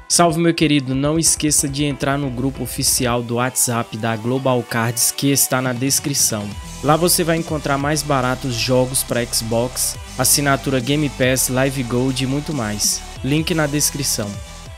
Salve, meu querido, não esqueça de entrar no grupo oficial do WhatsApp da Global Cards que está na descrição. Lá você vai encontrar mais baratos jogos para Xbox, assinatura Game Pass, Live Gold e muito mais. Link na descrição.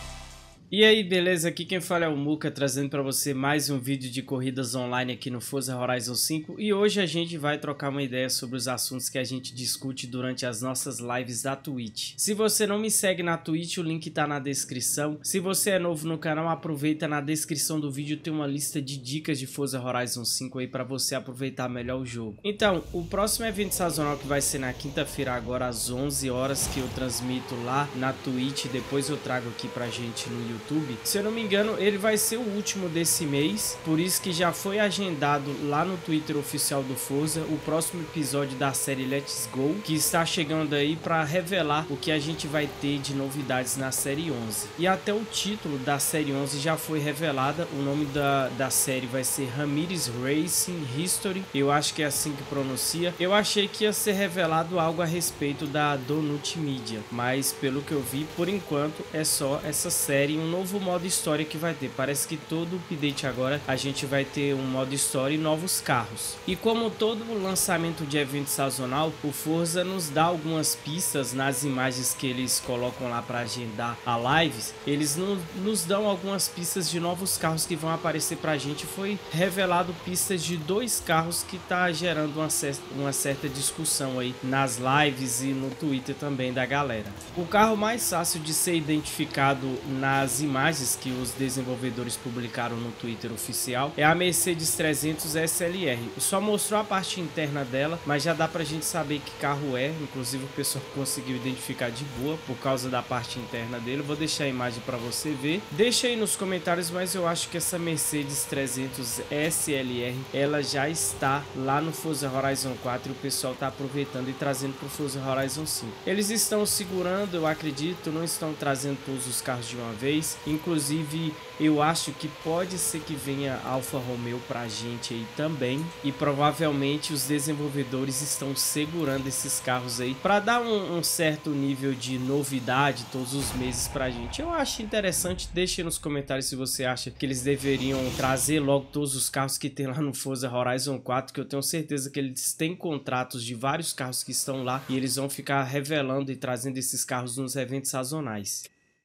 E aí, beleza? Aqui quem fala é o Muka, trazendo para você mais um vídeo de corridas online aqui no Forza Horizon 5. E hoje a gente vai trocar uma ideia sobre os assuntos que a gente discute durante as nossas lives da Twitch. Se você não me segue na Twitch, o link tá na descrição. Se você é novo no canal, aproveita, na descrição do vídeo tem uma lista de dicas de Forza Horizon 5 aí para você aproveitar melhor o jogo. Então, o próximo evento sazonal que vai ser na quinta-feira agora às 11 horas, que eu transmito lá na Twitch, depois eu trago aqui pra gente no YouTube. Se eu não me engano, ele vai ser o último desse mês, por isso que já foi agendado lá no Twitter oficial do Forza o próximo episódio da série Let's Go, que está chegando aí para revelar o que a gente vai ter de novidades na série 11. E até o título da série 11 já foi revelada, o nome da série vai ser Ramirez Racing History, eu acho que é assim que pronuncia. Eu achei que ia ser revelado algo a respeito da Donut Media, mas pelo que eu vi, por enquanto é só essa série, um novo modo história que vai ter. Parece que todo update agora a gente vai ter um modo história e novos carros. E como todo lançamento de evento sazonal, o Forza nos dá algumas pistas nas imagens que eles colocam lá para agendar a lives. Eles nos dão algumas pistas de novos carros que vão aparecer pra gente. Foi revelado pistas de dois carros que tá gerando uma certa discussão aí nas lives e no Twitter também da galera. O carro mais fácil de ser identificado nas imagens que os desenvolvedores publicaram no Twitter oficial é a Mercedes 300 SLR. Só mostrou a parte interna dela, mas já dá pra gente saber que carro é. Inclusive o pessoal conseguiu identificar de boa por causa da parte interna dele. Vou deixar a imagem para você ver. Deixa aí nos comentários, mas eu acho que essa Mercedes 300 SLR ela já está lá no Forza Horizon 4 e o pessoal tá aproveitando e trazendo pro Forza Horizon 5. Eles estão segurando, eu acredito, não estão trazendo todos os carros de uma vez. Inclusive eu acho que pode ser que venha Alfa Romeo pra gente aí também, e provavelmente os desenvolvedores estão segurando esses carros aí para dar um certo nível de novidade todos os meses pra gente. Eu acho interessante. Deixe nos comentários se você acha que eles deveriam trazer logo todos os carros que tem lá no Forza Horizon 4, que eu tenho certeza que eles têm contratos de vários carros que estão lá e eles vão ficar revelando e trazendo esses carros nos eventos sazonais.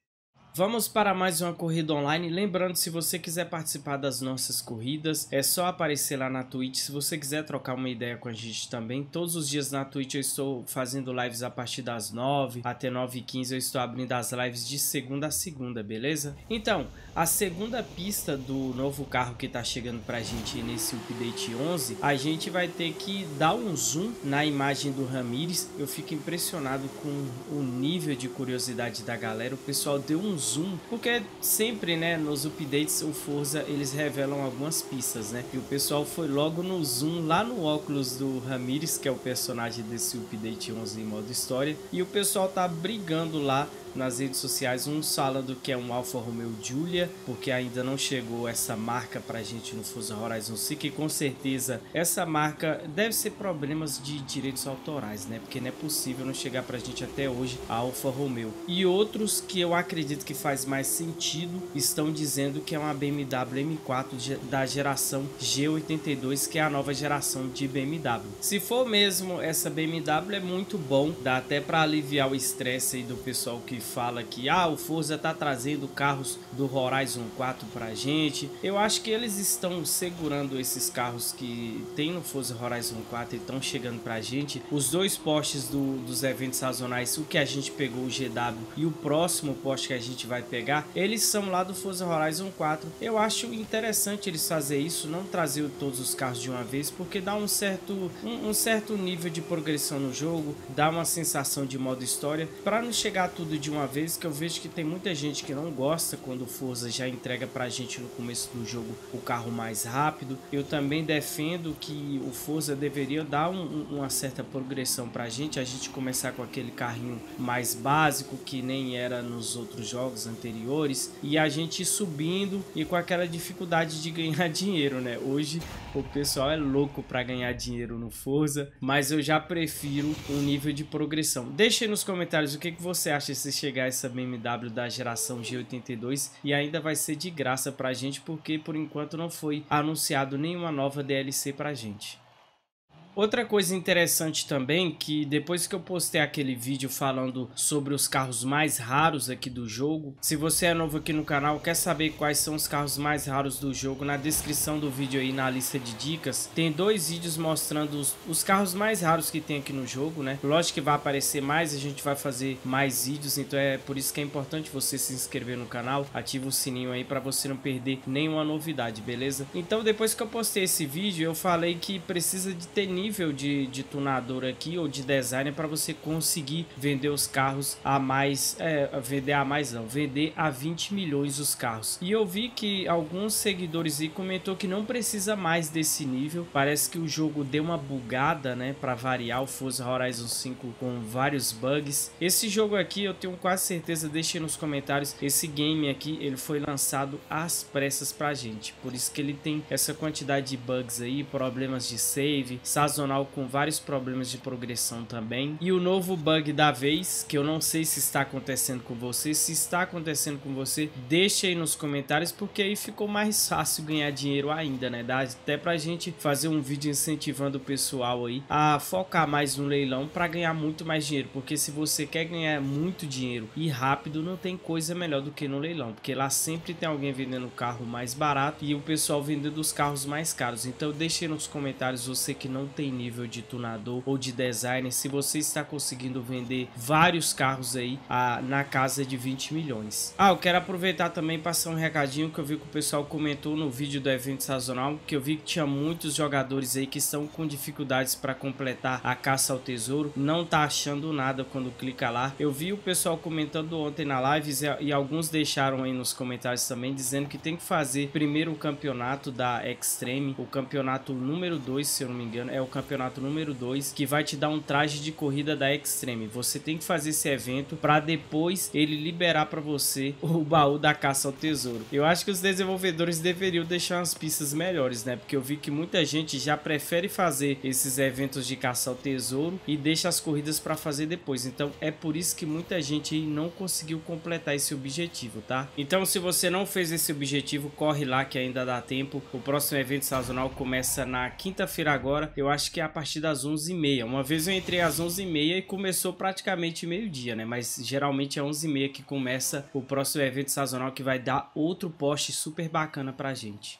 Vamos para mais uma corrida online. Lembrando, se você quiser participar das nossas corridas, é só aparecer lá na Twitch. Se você quiser trocar uma ideia com a gente também, todos os dias na Twitch eu estou fazendo lives a partir das 9 até 9h15. Eu estou abrindo as lives de segunda a segunda, beleza? Então, a segunda pista do novo carro que está chegando pra gente nesse update 11, a gente vai ter que dar um zoom na imagem do Ramirez. Eu fico impressionado com o nível de curiosidade da galera. O pessoal deu um zoom, porque sempre, né, nos updates o Forza eles revelam algumas pistas, né, e o pessoal foi logo no zoom lá no óculos do Ramirez, que é o personagem desse update 11 em modo história, e o pessoal tá brigando lá nas redes sociais, uns falando que é um Alfa Romeo Giulia, porque ainda não chegou essa marca pra gente no Forza Horizon 5, e com certeza essa marca deve ser problemas de direitos autorais, né, porque não é possível não chegar pra gente até hoje a Alfa Romeo. E outros que eu acredito que faz mais sentido estão dizendo que é uma BMW M4 da geração G82, que é a nova geração de BMW. Se for mesmo essa BMW, é muito bom, dá até para aliviar o estresse aí do pessoal que fala que o Forza tá trazendo carros do Horizon 4 pra gente. Eu acho que eles estão segurando esses carros que tem no Forza Horizon 4 e estão chegando pra gente. Os dois postes dos eventos sazonais, o que a gente pegou, o GW, e o próximo poste que a gente vai pegar, eles são lá do Forza Horizon 4. Eu acho interessante eles fazer isso, não trazer todos os carros de uma vez, porque dá um certo nível de progressão no jogo, dá uma sensação de modo história, para não chegar tudo de uma vez, que eu vejo que tem muita gente que não gosta quando o Forza já entrega pra gente no começo do jogo o carro mais rápido. Eu também defendo que o Forza deveria dar uma certa progressão pra gente, a gente começar com aquele carrinho mais básico, que nem era nos outros jogos anteriores, e a gente ir subindo e com aquela dificuldade de ganhar dinheiro, né? Hoje o pessoal é louco para ganhar dinheiro no Forza, mas eu já prefiro um nível de progressão. Deixe aí nos comentários o que você acha, se chegar essa BMW da geração G82 e ainda vai ser de graça pra gente, porque por enquanto não foi anunciado nenhuma nova DLC pra gente. Outra coisa interessante também, que depois que eu postei aquele vídeo falando sobre os carros mais raros aqui do jogo, se você é novo aqui no canal, quer saber quais são os carros mais raros do jogo, na descrição do vídeo aí, na lista de dicas, tem 2 vídeos mostrando os carros mais raros que tem aqui no jogo, né? Lógico que vai aparecer mais, a gente vai fazer mais vídeos, então é por isso que é importante você se inscrever no canal, ativa o sininho aí para você não perder nenhuma novidade, beleza? Então depois que eu postei esse vídeo, eu falei que precisa de ter nível de tunador aqui ou de designer para você conseguir vender os carros a mais, vender a 20 milhões os carros. E eu vi que alguns seguidores aí comentou que não precisa mais desse nível, parece que o jogo deu uma bugada, né, para variar, o Forza Horizon 5 com vários bugs. Esse jogo aqui eu tenho quase certeza, deixe nos comentários, esse game aqui ele foi lançado às pressas pra gente, por isso que ele tem essa quantidade de bugs aí, problemas de save, sazonal com vários problemas de progressão também. E o novo bug da vez, que eu não sei se está acontecendo com você, se está acontecendo com você, deixa aí nos comentários, porque aí ficou mais fácil ganhar dinheiro ainda, né? Dá até pra gente fazer um vídeo incentivando o pessoal aí a focar mais no leilão para ganhar muito mais dinheiro, porque se você quer ganhar muito dinheiro e rápido, não tem coisa melhor do que no leilão, porque lá sempre tem alguém vendendo carro mais barato e o pessoal vendendo os carros mais caros. Então deixe aí nos comentários, você que não tem nível de tunador ou de designer, se você está conseguindo vender vários carros aí na casa de 20 milhões. Eu quero aproveitar também e passar um recadinho que eu vi que o pessoal comentou no vídeo do evento sazonal, que eu vi que tinha muitos jogadores aí que estão com dificuldades para completar a caça ao tesouro, não tá achando nada quando clica lá. Eu vi o pessoal comentando ontem na live e alguns deixaram aí nos comentários também dizendo que tem que fazer primeiro o campeonato da Extreme, o campeonato número 2, se eu não me engano, é o campeonato número 2, que vai te dar um traje de corrida da Extreme. Você tem que fazer esse evento para depois ele liberar para você o baú da caça ao tesouro. Eu acho que os desenvolvedores deveriam deixar umas pistas melhores, né? Porque eu vi que muita gente já prefere fazer esses eventos de caça ao tesouro e deixa as corridas para fazer depois. Então é por isso que muita gente aí não conseguiu completar esse objetivo, tá? Então se você não fez esse objetivo, corre lá que ainda dá tempo. O próximo evento sazonal começa na quinta-feira agora, eu acho que é a partir das 11h30. Uma vez eu entrei às 11h30 e começou praticamente meio-dia, né? Mas geralmente é 11h30 que começa o próximo evento sazonal, que vai dar outro post super bacana pra gente.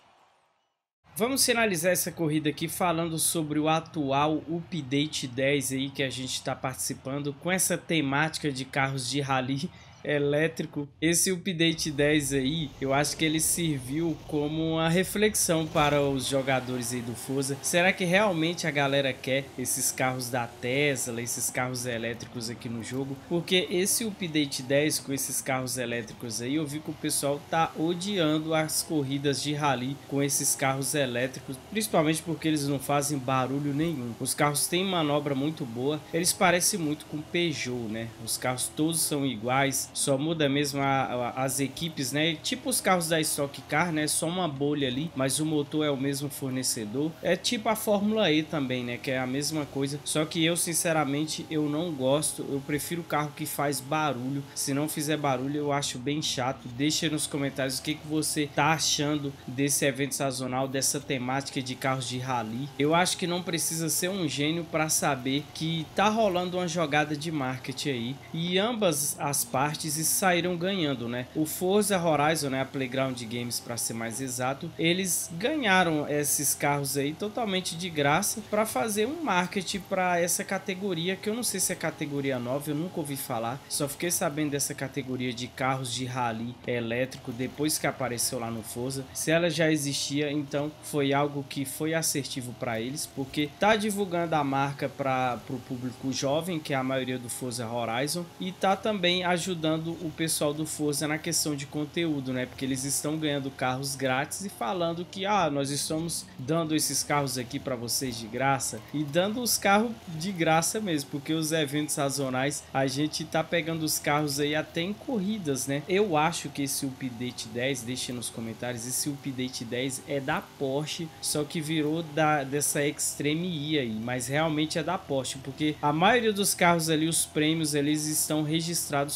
Vamos finalizar essa corrida aqui falando sobre o atual Update 10 aí que a gente está participando, com essa temática de carros de rally elétrico. Esse update 10 aí, eu acho que ele serviu como uma reflexão para os jogadores aí do Forza. Será que realmente a galera quer esses carros da Tesla, esses carros elétricos aqui no jogo? Porque esse update 10 com esses carros elétricos aí, eu vi que o pessoal tá odiando as corridas de rally com esses carros elétricos, principalmente porque eles não fazem barulho nenhum. Os carros têm manobra muito boa, eles parecem muito com Peugeot, né? Os carros todos são iguais, só muda mesmo as equipes, né? Tipo os carros da Stock Car, né? Só uma bolha ali, mas o motor é o mesmo fornecedor. É tipo a Fórmula E também, né? Que é a mesma coisa. Só que eu, sinceramente, eu não gosto. Eu prefiro o carro que faz barulho. Se não fizer barulho, eu acho bem chato. Deixa aí nos comentários o que você tá achando desse evento sazonal, dessa temática de carros de rally. Eu acho que não precisa ser um gênio para saber que tá rolando uma jogada de marketing aí. E ambas as partes saíram ganhando, né? O Forza Horizon, né, a Playground Games para ser mais exato, eles ganharam esses carros aí totalmente de graça para fazer um marketing para essa categoria, que eu não sei se é categoria nova, eu nunca ouvi falar, só fiquei sabendo dessa categoria de carros de rally elétrico depois que apareceu lá no Forza. Se ela já existia, então foi algo que foi assertivo para eles, porque tá divulgando a marca para o público jovem, que é a maioria do Forza Horizon, e tá também ajudando o pessoal do Forza na questão de conteúdo, né? Porque eles estão ganhando carros grátis e falando que nós estamos dando esses carros aqui para vocês de graça, e dando os carros de graça mesmo, porque os eventos sazonais a gente tá pegando os carros aí até em corridas, né? Eu acho que esse update 10, deixe nos comentários, esse update 10 é da Porsche, só que virou dessa Extreme E aí, mas realmente é da Porsche, porque a maioria dos carros ali, os prêmios, eles estão registrados para os carros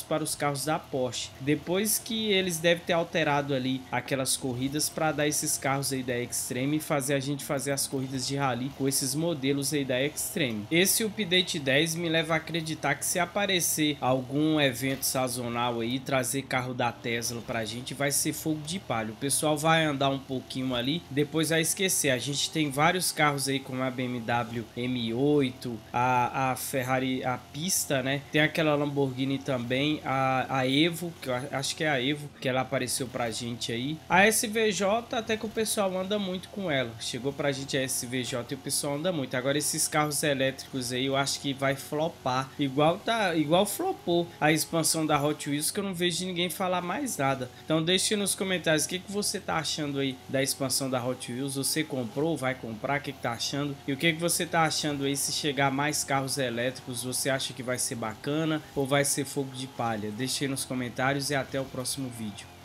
carros da Porsche. Depois que eles devem ter alterado ali aquelas corridas para dar esses carros aí da Extreme e fazer a gente fazer as corridas de rally com esses modelos aí da Extreme. Esse update 10 me leva a acreditar que se aparecer algum evento sazonal aí, trazer carro da Tesla pra gente, vai ser fogo de palha. O pessoal vai andar um pouquinho ali, depois vai esquecer. A gente tem vários carros aí como a BMW M8, a Ferrari, a pista, né? Tem aquela Lamborghini também, a Evo, que eu acho que é a Evo, que ela apareceu pra gente aí. A SVJ, até que o pessoal anda muito com ela. Chegou pra gente a SVJ e o pessoal anda muito. Agora esses carros elétricos aí, eu acho que vai flopar. Igual flopou a expansão da Hot Wheels, que eu não vejo ninguém falar mais nada. Então deixe nos comentários o que você tá achando aí da expansão da Hot Wheels. Você comprou, vai comprar, o que tá achando? E o que você tá achando aí se chegar mais carros elétricos? Você acha que vai ser bacana ou vai ser fogo de palha? Deixe aí nos comentários e até o próximo vídeo.